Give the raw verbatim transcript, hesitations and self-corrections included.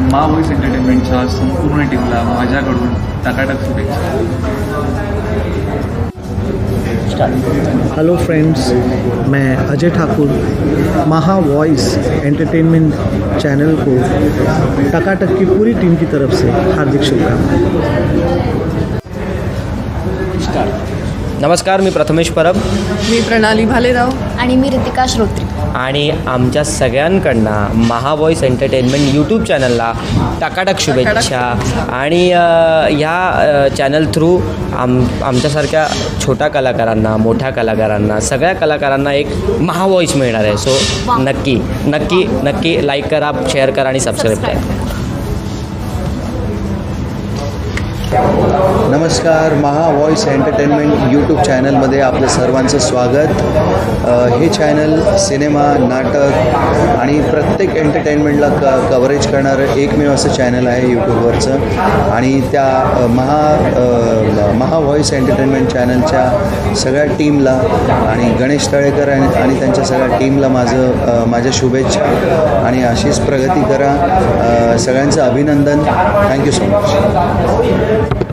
मा वॉइस एंटरटेनमेंटच्या संपूर्ण टीमला माझ्याकडून टकाटक शुभेच्छा। हेलो फ्रेंड्स, मैं Ajay Thakur Maha voice entertainment channel को टकाटक की पूरी टीम की तरफ से हार्दिक शुभकामनाएं। नमस्कार, मी प्रथमेश परब, मी प्रणाली भालेराव आणि मी रितिका श्रोत्री आणि आमच्या सगळ्यांकडनं महा वॉइस एंटरटेनमेंट यूट्यूब चॅनलला टकाटक शुभेच्छा। आणि ह्या चॅनल थ्रू आम आमच्यासारख्या छोट्या कलाकारांना, मोठ्या कलाकारांना, सगळ्या कलाकारांना एक महा वॉइस मिळणार आहे। सो नक्की नक्की नक्की लाईक करा, शेअर करा आणि सबस्क्राईब करा। नमस्कार, महा वॉइस एंटरटेनमेंट यूट्यूब चॅनलमध्ये आपलं सर्वांचं स्वागत। हे चॅनल सिनेमा, नाटक आणि प्रत्येक एंटरटेनमेंटला क कव्हरेज करणारं एकमेव असं चॅनल आहे यूट्यूबवरचं। आणि त्या महा महा वॉइस एंटरटेनमेंट चॅनलच्या सगळ्या टीमला आणि गणेश तळेकर आणि आणि त्यांच्या सगळ्या टीमला माझं माझ्या शुभेच्छा आणि अशीच प्रगती करा। सगळ्यांचं अभिनंदन। Thank you so much.